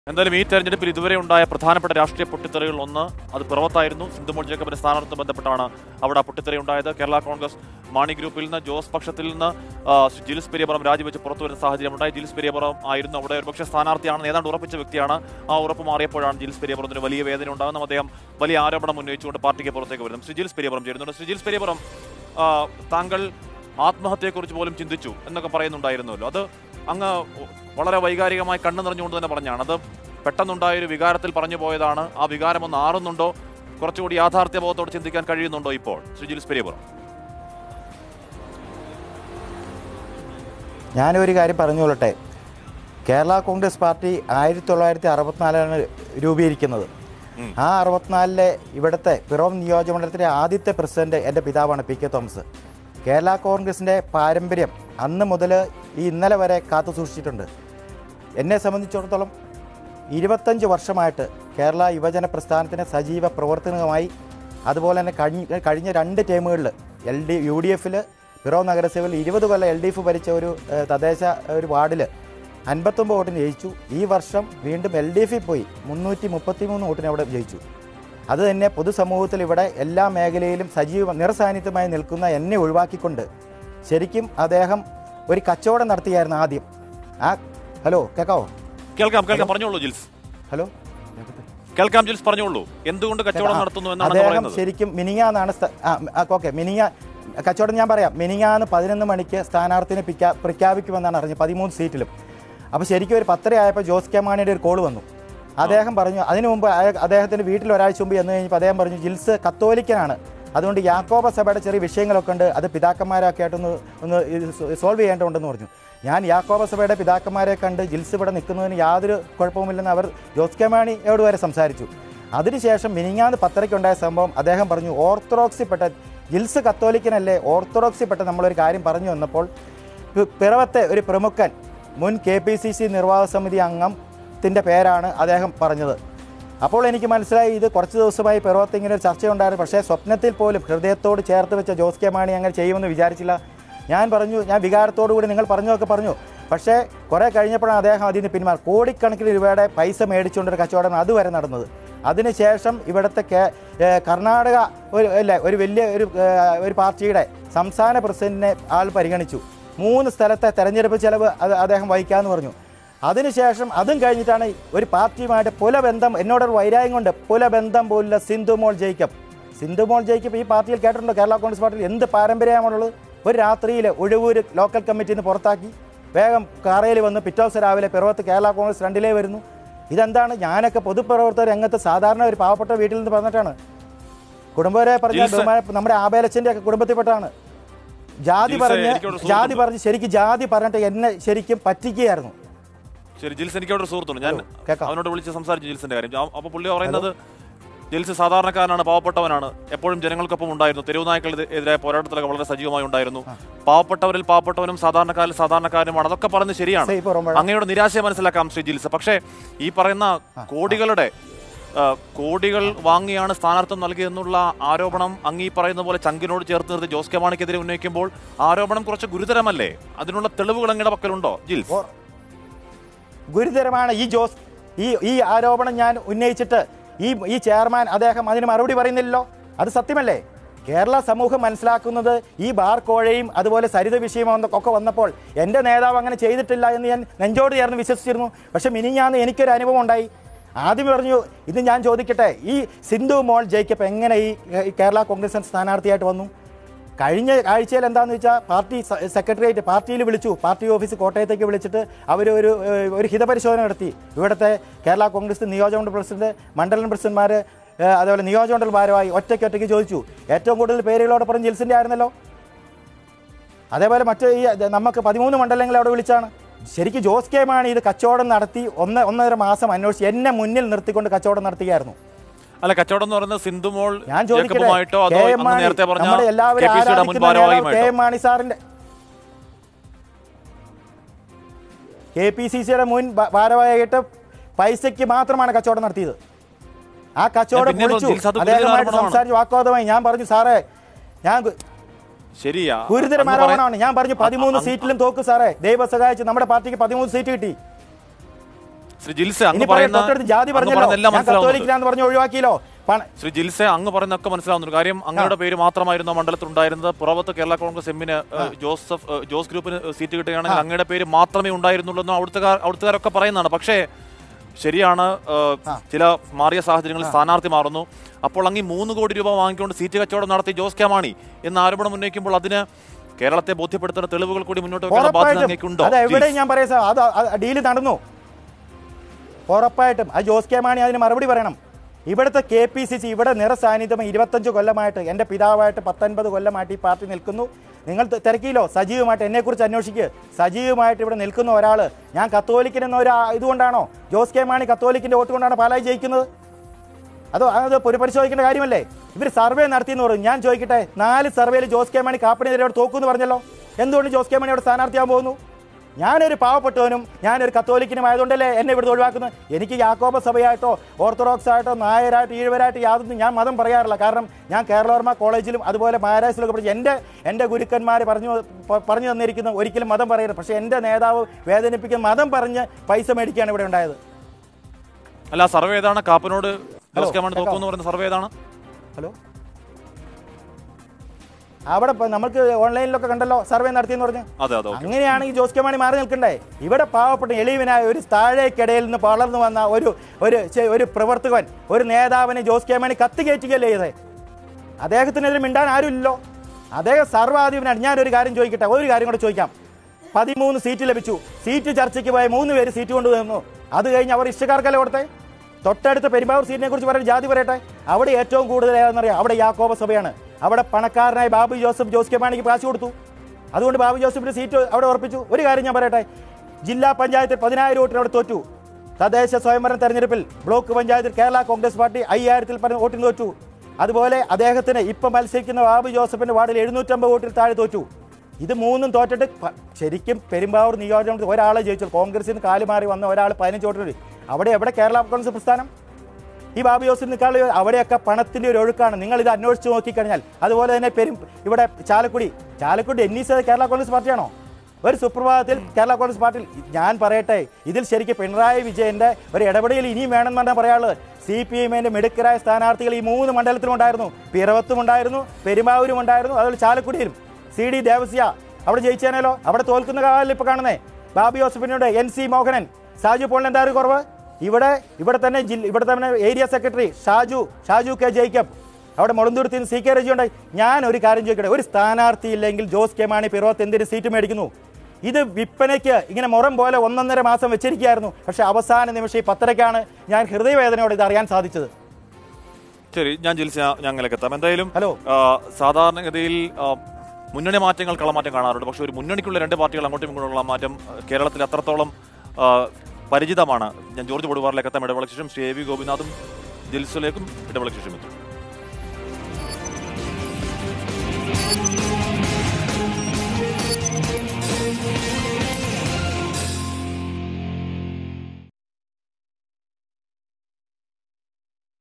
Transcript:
എന്തായാലും ഈ തെരഞ്ഞെടുപ്പിൽ ഇതുവരെ ഉണ്ടായ പ്രധാനപ്പെട്ട രാഷ്ട്രീയ പൊട്ടിത്തെറികൾ ഒന്ന് അത് പിറവത്തായിരുന്നു. സിന്ധുമോൾ ജേക്കബിന്റെ സ്ഥാനാർത്ഥിത്വം ബന്ധപ്പെട്ടാണ് അവിടെ പൊട്ടിത്തെറി ഉണ്ടായത്. കേരള കോൺഗ്രസ് മാണി ഗ്രൂപ്പിൽ നിന്ന് ജോസ് പക്ഷത്തിൽ നിന്ന് ജിൽസ് പെരിയപുറം രാജിവെച്ച് പുറത്തു വരുന്ന സാഹചര്യമുണ്ടായി. ജിൽസ് പെരിയപുറം ആയിരുന്നു അവിടെ ഒരുപക്ഷെ സ്ഥാനാർത്ഥിയാണെന്ന് ഏതാണ്ട് ഉറപ്പിച്ച വ്യക്തിയാണ്. ആ ഉറപ്പ് മാറിയപ്പോഴാണ് ജിൽസ് പെരിയപുറത്തിന് വലിയ വേദന ഉണ്ടാകുന്നത്. അദ്ദേഹം വലിയ ആരോപണം ഉന്നയിച്ചുകൊണ്ട് പാർട്ടിക്ക് പുറത്തേക്ക് വരുന്നു. ശ്രീ ജിൽസ് പെരിയപുറം ചേരുന്നുണ്ട്. ശ്രീ ജിൽസ് പെരിയപുറം, താങ്കൾ ആത്മഹത്യയെക്കുറിച്ച് പോലും ചിന്തിച്ചു എന്നൊക്കെ പറയുന്നുണ്ടായിരുന്നല്ലോ. അത് അങ്ങ് വളരെ വൈകാരികമായി കണ്ണു നിറഞ്ഞുകൊണ്ട് തന്നെ പറഞ്ഞാണ്. അത് പെട്ടെന്നുണ്ടായൊരു വികാരത്തിൽ പറഞ്ഞു പോയതാണ്. ആ വികാരം ഒന്ന് ആറുന്നുണ്ടോ? കുറച്ചുകൂടി യാഥാർത്ഥ്യബോധത്തോട് ചിന്തിക്കാൻ കഴിയുന്നുണ്ടോ ഇപ്പോൾ ശ്രീ ജിൽസ് പെരിയപുറം? ഞാനൊരു കാര്യം പറഞ്ഞുകൊള്ളട്ടെ. കേരള കോൺഗ്രസ് പാർട്ടി 1964 രൂപീകരിക്കുന്നത്. ആ 64 ഇവിടുത്തെ പിറവം നിയോജകമണ്ഡലത്തിലെ ആദ്യത്തെ പ്രസിഡന്റ് എൻ്റെ പിതാവാണ് പി കെ തോമസ്. കേരള കോൺഗ്രസിൻ്റെ പാരമ്പര്യം അന്ന് മുതൽ ഈ ഇന്നലെ വരെ കാത്തു സൂക്ഷിച്ചിട്ടുണ്ട്. എന്നെ സംബന്ധിച്ചിടത്തോളം 25 വർഷമായിട്ട് കേരള യുവജന പ്രസ്ഥാനത്തിന് സജീവ പ്രവർത്തനവുമായി, അതുപോലെ തന്നെ കഴിഞ്ഞ 2 ടേമുകളിൽ UDF പിറവം നഗരസഭയിൽ 20 കൊല്ലം LDF ഭരിച്ച ഒരു തദ്ദേശ ഒരു വാർഡിൽ 59 വോട്ടിന് ജയിച്ചു. ഈ വർഷം വീണ്ടും LDF പോയി 333 വോട്ടിന് അവിടെ ജയിച്ചു. അത് തന്നെ പൊതുസമൂഹത്തിൽ ഇവിടെ എല്ലാ മേഖലയിലും സജീവ നിറസാന്നിധ്യമായി നിൽക്കുന്ന എന്നെ ഒഴിവാക്കിക്കൊണ്ട് ശരിക്കും അദ്ദേഹം ഒരു കച്ചവടം നടത്തിയായിരുന്നു ആദ്യം. ഹലോ, കേൾക്കാവോ? കേൾക്കാം, പറഞ്ഞോളൂ ജിൽസ്. ഹലോ, കേൾക്കാം ജിൽസ്, പറഞ്ഞോളൂ. എന്തുകൊണ്ട് കച്ചവടം നടത്തുന്നു എന്നാണ് പറയുന്നത്? ശരിക്കും മിനിങ്ങാന്നാണ് കച്ചവടം ഞാൻ പറയാം. മിനിങ്ങാന്ന് 11 മണിക്ക് സ്ഥാനാർത്ഥിനെ പ്രഖ്യാപിക്കുമെന്നാണ് അറിഞ്ഞത് 13 സീറ്റിലും. അപ്പോൾ ശരിക്കും ഒരു 10 ആയപ്പോൾ ജോസ് കെ മാണിയുടെ ഒരു കോൾ വന്നു. അദ്ദേഹം പറഞ്ഞു, അതിനു മുമ്പ് അദ്ദേഹത്തിൻ്റെ വീട്ടിൽ ഒരാഴ്ച മുമ്പ് എന്ന് കഴിഞ്ഞപ്പോൾ അദ്ദേഹം പറഞ്ഞു, ജിൽസ് കത്തോലിക്കനാണ്, അതുകൊണ്ട് യാക്കോബ സഭയുടെ ചെറിയ വിഷയങ്ങളൊക്കെ ഉണ്ട്, അത് പിതാക്കന്മാരൊക്കെ ആയിട്ടൊന്ന് സോൾവ് ചെയ്യേണ്ടതുണ്ടെന്ന് പറഞ്ഞു. ഞാൻ യാക്കോബ സഭയുടെ പിതാക്കന്മാരെ കണ്ട് ജിൽസ് ഇവിടെ നിൽക്കുന്നതിന് യാതൊരു കുഴപ്പവുമില്ലെന്ന് അവർ ജോസ് കെ മാണിയോട് വരെ സംസാരിച്ചു. അതിനുശേഷം മിനിങ്ങാന്ന് 10 ഉണ്ടായ സംഭവം അദ്ദേഹം പറഞ്ഞു, ഓർത്തഡോക്സിൽപ്പെട്ട ജിൽസ് കത്തോലിക്കനല്ലേ, ഓർത്തഡോക്സിൽപ്പെട്ട നമ്മളൊരു കാര്യം പറഞ്ഞു വന്നപ്പോൾ പിറവത്തെ ഒരു പ്രമുഖൻ മുൻ KPCC നിർവാഹക സമിതി അംഗത്തിൻ്റെ പേരാണ് അദ്ദേഹം പറഞ്ഞത്. അപ്പോൾ എനിക്ക് മനസ്സിലായി ഇത് കുറച്ച് ദിവസമായി പിറവത്ത് ഇങ്ങനെ ഒരു ചർച്ചയുണ്ടായിരുന്നു. പക്ഷേ സ്വപ്നത്തിൽ പോലും ഹൃദയത്തോട് ചേർത്ത് വെച്ച ജോസ് കെ മാണി അങ്ങനെ ചെയ്യുമെന്ന് വിചാരിച്ചില്ല. ഞാൻ പറഞ്ഞു, ഞാൻ വികാരത്തോടു കൂടി നിങ്ങൾ പറഞ്ഞതൊക്കെ പറഞ്ഞു. പക്ഷേ കുറേ കഴിഞ്ഞപ്പോഴാണ് അദ്ദേഹം അതിൽ നിന്ന് പിന്മാറി. കോടിക്കണക്കിന് രൂപയുടെ പൈസ മേടിച്ചുകൊണ്ടൊരു കച്ചവടം അതുവരെ നടന്നത്. അതിനുശേഷം ഇവിടുത്തെ കർണാടക ഒരു വലിയ ഒരു പാർട്ടിയുടെ സംസ്ഥാന പ്രസിഡന്റിനെ ആൾ പരിഗണിച്ചു. 3 സ്ഥലത്തെ തെരഞ്ഞെടുപ്പ് ചെലവ് അദ്ദേഹം വഹിക്കാമെന്ന് പറഞ്ഞു. അതിനുശേഷം അതും കഴിഞ്ഞിട്ടാണ് ഒരു പാർട്ടിയുമായിട്ട് പുലബന്ധം, എന്നോടൊരു വൈരാഗ്യം കൊണ്ട് പുലബന്ധം പോലുള്ള സിന്ധുമോൾ ജേക്കബ് ഈ പാർട്ടിയിൽ കേട്ടിട്ടുണ്ടോ? കേരള കോൺഗ്രസ് പാർട്ടിയിൽ എന്ത് പാരമ്പര്യമാണുള്ളത്? ഒരു രാത്രിയിൽ ഒഴുവൂർ ലോക്കൽ കമ്മിറ്റിയിൽ നിന്ന് പുറത്താക്കി വേഗം കാറയിൽ വന്ന് പിറ്റേ ദിവസം രാവിലെ പിറവത്ത് കേരള കോൺഗ്രസ് 2 വരുന്നു. ഇതെന്താണ്? ഞാനൊക്കെ പൊതുപ്രവർത്തക രംഗത്ത് സാധാരണ ഒരു പാവപ്പെട്ട വീട്ടിൽ നിന്ന് പറഞ്ഞിട്ടാണ്. കുടുംബരെ പറഞ്ഞ നമ്മുടെ ആബേലച്ചൻ്റെ ഒക്കെ കുടുംബത്തിൽപ്പെട്ടാണ്. ജാതി പറഞ്ഞ് ശരിക്കും ജാതി പറഞ്ഞിട്ട് എന്നെ ശരിക്കും പറ്റിക്കുകയായിരുന്നു. ശരി ജിൽസ്, എനിക്ക് അവിടെ ഒരു സുഹൃത്തുണ്ട്, ഞാൻ അവനോട് വിളിച്ച് സംസാരിച്ചു ജിൽസിന്റെ കാര്യം. അപ്പോൾ പുള്ളി പറയുന്നത് ജിൽസ് സാധാരണക്കാരനാണ്, പാവപ്പെട്ടവനാണ്, എപ്പോഴും ജനങ്ങൾക്കൊപ്പം ഉണ്ടായിരുന്നു, തെരുവുനായ്ക്കെതിരായ പോരാട്ടത്തിലൊക്കെ വളരെ സജീവമായി ഉണ്ടായിരുന്നു, പാവപ്പെട്ടവരിൽ പാവപ്പെട്ടവനും സാധാരണക്കാരിൽ സാധാരണക്കാരനുമാണ്. അതൊക്കെ പറയുന്നത് ശരിയാണ്. അങ്ങയുടെ നിരാശയെ മനസ്സിലാക്കാം ശ്രീ ജിൽസ്. പക്ഷേ ഈ പറയുന്ന കോടികൾ വാങ്ങിയാണ് സ്ഥാനാർത്ഥിത്വം നൽകിയെന്നുള്ള ആരോപണം അങ്ങ് ഈ പറയുന്ന പോലെ ചങ്കിനോട് ചേർത്ത് നിർത്തി ജോസ് കെ മാണിക്കെതിരെ ഉന്നയിക്കുമ്പോൾ ആരോപണം കുറച്ച് ഗുരുതരമല്ലേ? അതിനുള്ള തെളിവുകൾ അങ്ങയുടെ പക്കലുണ്ടോ ജിൽസ്? ഗുരുതരമാണ്. ഈ ആരോപണം ഞാൻ ഉന്നയിച്ചിട്ട് ഈ ചെയർമാൻ അദ്ദേഹം അതിന് മറുപടി പറയുന്നില്ലല്ലോ. അത് സത്യമല്ലേ? കേരള സമൂഹം മനസ്സിലാക്കുന്നത് ഈ ബാർ കോഴയും അതുപോലെ സരിത വിഷയം ഒക്കെ വന്നപ്പോൾ എൻ്റെ നേതാവ് അങ്ങനെ ചെയ്തിട്ടില്ല എന്ന് ഞാൻ നെഞ്ചോട് ചേർന്ന് വിശ്വസിച്ചിരുന്നു. പക്ഷെ മിനിഞ്ഞാന്ന് എനിക്കൊരു അനുഭവം ഉണ്ടായി. ആദ്യം പറഞ്ഞു, ഇത് ഞാൻ ചോദിക്കട്ടെ, ഈ സിന്ധുമോൾ ജേക്കബ് എങ്ങനെ ഈ കേരള കോൺഗ്രസ് സ്ഥാനാർത്ഥിയായിട്ട് വന്നു? കഴിഞ്ഞ ആഴ്ചയിൽ എന്താണെന്ന് വെച്ചാൽ പാർട്ടി സെക്രട്ടേറിയറ്റ് പാർട്ടിയിൽ വിളിച്ചു, പാർട്ടി ഓഫീസ് കോട്ടയത്തേക്ക് വിളിച്ചിട്ട് അവർ ഒരു ഹിതപരിശോധന നടത്തി. ഇവിടുത്തെ കേരള കോൺഗ്രസ് നിയോജകമണ്ഡല പ്രസിഡന്റ്, മണ്ഡലം പ്രസിഡന്റ്മാർ, അതുപോലെ നിയോജകമണ്ഡല ഭാരവാഹി ഒറ്റയ്ക്ക് ചോദിച്ചു. ഏറ്റവും കൂടുതൽ പേരുകളോടൊപ്പം ജിൽസിൻ്റെ ആയിരുന്നല്ലോ. അതേപോലെ നമുക്ക് 13 മണ്ഡലങ്ങൾ അവിടെ വിളിച്ചാണ്. ശരിക്കും ജോസ് കെ മാണി ഇത് കച്ചവടം നടത്തി 1.5 മാസം അന്വേഷിച്ച് എന്നെ മുന്നിൽ നിർത്തിക്കൊണ്ട് കച്ചവടം നടത്തുകയായിരുന്നു. അല്ല, കച്ചവടം എന്ന് പറയുന്നത് സിന്ധുമോൾ ഞാൻ ചോദിക്കട്ടെ, മാണി സാറിന്റെ KPCCയുടെ മുൻ ഭാരവാഹിയായിട്ട് പൈസയ്ക്ക് മാത്രമാണ് കച്ചവടം നടത്തിയത്. ആ കച്ചവടം അദ്ദേഹമായിട്ട് സംസാരിച്ച് വാഗ്വാദമായി. ഞാൻ പറഞ്ഞു, സാറേ ശരിയാ, ഗുരുതരം ആരോപണമാണ്. ഞാൻ പറഞ്ഞു 13 സീറ്റിലും തോക്ക് സാറേ, ദൈവം സഹായിച്ച് നമ്മുടെ പാർട്ടിക്ക് 13 സീറ്റ് കിട്ടി. ശ്രീ ജിൽസെ അങ്ങ് പറയുന്ന ജാതി പറഞ്ഞല്ലോ ഒഴിവാക്കിയല്ലോ. ശ്രീ ജിൽസെ അങ്ങ് പറയുന്നൊക്കെ മനസ്സിലാവുന്ന കാര്യം, അങ്ങയുടെ പേര് മാത്രമായിരുന്നു മണ്ഡലത്തിലുണ്ടായിരുന്നത്. പുറത്ത് കേരള കോൺഗ്രസ് എമ്മിന് ജോസ് ഗ്രൂപ്പിന് സീറ്റ് കിട്ടുകയാണെങ്കിൽ അങ്ങയുടെ പേര് മാത്രമേ ഉണ്ടായിരുന്നുള്ളൂ എന്ന് അവിടുത്തുകാരൊക്കെ പറയുന്നതാണ്. പക്ഷേ ശരിയാണ്, ചില മാറിയ സാഹചര്യങ്ങളിൽ സ്ഥാനാർത്ഥി മാറുന്നു. അപ്പോൾ അങ്ങ് 3 കോടി രൂപ വാങ്ങിക്കൊണ്ട് സീറ്റ് കച്ചവടം നടത്തി ജോസ് കെ മാണി എന്ന ആരോപണം ഉന്നയിക്കുമ്പോൾ അതിന് കേരളത്തെ ബോധ്യപ്പെടുത്തുന്ന തെളിവുകൾ കൂടി മുന്നോട്ട് വെക്കുന്ന ബാധ്യത അങ്ങേക്കുണ്ടോ? ഞാൻ പറയാം, അത് ഡീല് നടന്നു ഉറപ്പായിട്ടും. അത് ജോസ് കെ മാണി അതിന് മറുപടി പറയണം. ഇവിടുത്തെ KPCC ഇവിടെ നിറസാന്നിധ്യം 25 കൊല്ലമായിട്ട്, എൻ്റെ പിതാവായിട്ട് 19 കൊല്ലമായിട്ട് ഈ പാർട്ടി നിൽക്കുന്നു. നിങ്ങൾ തിരക്കിയില്ലോ, സജീവമായിട്ട് എന്നെക്കുറിച്ച് അന്വേഷിക്കുക. സജീവമായിട്ട് ഇവിടെ നിൽക്കുന്ന ഒരാൾ, ഞാൻ കത്തോലിക്കനെന്ന ഒരു ഇതുകൊണ്ടാണോ ജോസ് കെ മാണി കത്തോലിക്കിൻ്റെ വോട്ട് കൊണ്ടാണ് പാലായി ജയിക്കുന്നത്? അത് പുനഃപരിശോധിക്കേണ്ട കാര്യമല്ലേ? ഇവർ സർവേ നടത്തിയെന്ന് പറയും. ഞാൻ ചോദിക്കട്ടെ, 4 സർവേയിൽ ജോസ് കെ മാണി കാപ്പനെതിരെ അവിടെ തോക്കുമെന്ന് പറഞ്ഞല്ലോ. എന്തുകൊണ്ട് ജോസ് കെ മാണി അവിടെ സ്ഥാനാർത്ഥിയാൻ പോകുന്നു? ഞാനൊരു പാവപ്പെട്ടവനും ഞാനൊരു കത്തോലിക്കനും ആയതുകൊണ്ടല്ലേ എന്നെ ഇവിടുന്ന് ഒഴിവാക്കുന്നത്. എനിക്ക് യാക്കോബ സഭയായിട്ടോ ഓർത്തഡോക്സ് ആയിട്ടോ നായരായിട്ട് ഈഴവരായിട്ട് യാതൊന്നും ഞാൻ മതം പറയാറില്ല. കാരണം ഞാൻ കേരളവർമ്മ കോളേജിലും അതുപോലെ മഹാരാഷ്ട്രയിലൊക്കെ പഠിച്ചു. എൻ്റെ ഗുരുക്കന്മാർ പറഞ്ഞു തന്നിരിക്കുന്നു ഒരിക്കലും മതം പറയരുത്. പക്ഷേ എൻ്റെ നേതാവ് വേദനിപ്പിക്കുന്ന മതം പറഞ്ഞ് പൈസ മേടിക്കുകയാണ് ഇവിടെ ഉണ്ടായത്. അല്ല, സർവേ ഏതാണ്? കാപ്പനോട് ജോസ് കെ മാണി തോക്കുമെന്ന് പറയുന്ന സർവേ ഏതാണ്? ഹലോ, അവിടെ നമുക്ക് ഓൺലൈനിലൊക്കെ കണ്ടല്ലോ സർവേ നടത്തിയെന്ന് പറഞ്ഞു. അങ്ങനെയാണെങ്കിൽ ജോസ് കെ മാണി മാറി നിൽക്കണ്ടേ? ഇവിടെ പാവപ്പെട്ട എളിയവനായ ഒരു താഴേക്കിടയിൽ നിന്ന് വളർന്നു വന്ന ഒരു പ്രവർത്തകൻ, ഒരു നേതാവിനെ ജോസ് കെ മാണി കത്തുകയറ്റുകയല്ലേ ചെയ്തേ? അദ്ദേഹത്തിനെതിരെ മിണ്ടാൻ ആരുമില്ലല്ലോ. അദ്ദേഹം സർവാധിപനാണ്. ഞാനൊരു കാര്യം ചോദിക്കട്ടെ, ഒരു കാര്യം കൂടെ ചോദിക്കാം. 13 സീറ്റ് ലഭിച്ചു. സീറ്റ് ചർച്ചയ്ക്ക് പോയ 3 പേര് സീറ്റ് കൊണ്ടുവന്നു. അത് കഴിഞ്ഞ് അവർ ഇഷ്ടക്കാർക്കല്ലേ കൊടുത്തേ? തൊട്ടടുത്ത പെരുമ്പാവൂർ സീറ്റിനെ കുറിച്ച് പറയാൻ ജാതി പറയട്ടെ. അവിടെ ഏറ്റവും കൂടുതൽ ഏതാണെന്നറിയാം, അവിടെ യാക്കോബ സഭയാണ്. അവിടെ പണക്കാരനായ ബാബു ജോസഫ് ജോസ് കെ മാണിക്ക് കാശ് കൊടുത്തു. അതുകൊണ്ട് ബാബു ജോസഫിന്റെ സീറ്റ് അവിടെ ഉറപ്പിച്ചു. ഒരു കാര്യം ഞാൻ പറയട്ടെ, ജില്ലാ പഞ്ചായത്തിൽ 10,000 വോട്ടിന് അവിടെ തോറ്റു. തദ്ദേശ സ്വയംഭരണ തെരഞ്ഞെടുപ്പിൽ ബ്ലോക്ക് പഞ്ചായത്തിൽ കേരള കോൺഗ്രസ് പാർട്ടി 5,000 വോട്ടിന് തോറ്റു. അതുപോലെ അദ്ദേഹത്തിന് ഇപ്പം മത്സരിക്കുന്ന ബാബു ജോസഫിന്റെ വാർഡിൽ 750 വോട്ടിൽ താഴെ തോറ്റു. ഇത് 3 തോറ്റിട്ട് ശരിക്കും പെരുമ്പാവൂർ നിയോജകമണ്ഡലത്തിൽ ഒരാളെ ജയിച്ചു. കോൺഗ്രസിൽ നിന്ന് കാലുമാറി വന്ന ഒരാൾ 15 വോട്ടിന്. അവിടെ എവിടെ കേരള കോൺഗ്രസ് പ്രസ്ഥാനം? ഈ ബാബു ജോസഫ് നിൽക്കാൾ അവിടെയൊക്കെ പണത്തിൻ്റെ ഒരു ഒഴുക്കാണ്. നിങ്ങൾ ഇത് അന്വേഷിച്ച് നോക്കിക്കഴിഞ്ഞാൽ. അതുപോലെ തന്നെ ഇവിടെ ചാലക്കുടി എന്നീസ് കേരള കോൺഗ്രസ് പാർട്ടിയാണോ? ഒരു സുപ്രഭാതത്തിൽ കേരള കോൺഗ്രസ് പാർട്ടിയിൽ ഞാൻ പറയട്ടെ, ഇതിൽ ശരിക്കും പിണറായി വിജയൻ്റെ ഒരു ഇടപെടൽ ഇനിയും വേണമെന്ന് പറഞ്ഞാൽ പറയാനുള്ളത്. CPM-ന്റെ മിടുക്കരായ സ്ഥാനാർത്ഥികൾ ഈ 3 മണ്ഡലത്തിലും ഉണ്ടായിരുന്നു. പിറവത്തും ഉണ്ടായിരുന്നു, പെരുമ്പാവൂരും ഉണ്ടായിരുന്നു, അതുപോലെ ചാലക്കുടിയിലും. CD ദേവസ്യ അവിടെ ജയിച്ചേനല്ലോ. അവിടെ തോൽക്കുന്ന കാലം ഇപ്പോൾ കാണുന്നേ. ബാബു ജോസഫിനോട് NC മോഹനൻ, സാജു പോളിന് എന്തായാലും കുറവ്. ഇവിടെ തന്നെ area secretary Shaju K Jacob, അവിടെ മുളന്തുരുത്തിൽ നിന്ന് CK രജി ഉണ്ടായി. ഞാൻ ഒരു കാര്യം ചോദിക്കട്ടെ, ഒരു സ്ഥാനാർത്ഥി ഇല്ലെങ്കിൽ ജോസ് കെ മാണി പിറവത്ത് എന്തിന് സീറ്റ് മേടിക്കുന്നു? ഇത് വിൽപ്പനയ്ക്ക് ഇങ്ങനെ മുറം പോലെ 1.5 മാസം വെച്ചിരിക്കുകയായിരുന്നു. പക്ഷെ അവസാന നിമിഷം ഈ 10:30-ക്കാണ് ഞാൻ ഹൃദയവേദനയോടെ ഇത് അറിയാൻ സാധിച്ചത്. ശരി, ഞാൻ ഞങ്ങളിലേക്ക് എത്താം. എന്തായാലും സാധാരണഗതിയിൽ മുന്നണി മാറ്റങ്ങൾ കളമാറ്റം കാണാറുണ്ട്. പക്ഷെ ഒരു മുന്നണിക്കുള്ള 2 പാർട്ടികൾ അങ്ങോട്ടും ഇങ്ങോട്ടുള്ള മാറ്റം കേരളത്തിൽ അത്രത്തോളം പരിചിതമാണ്. ഞാൻ ജോർജ് പൊടുവാറിലേക്ക് എത്താം. ഇടവേളയ്ക്ക് ശേഷം ശ്രീ AV ഗോപിനാഥും ജിൽസിലേക്കും ഇടവേളയ്ക്ക് ശേഷം എത്തും.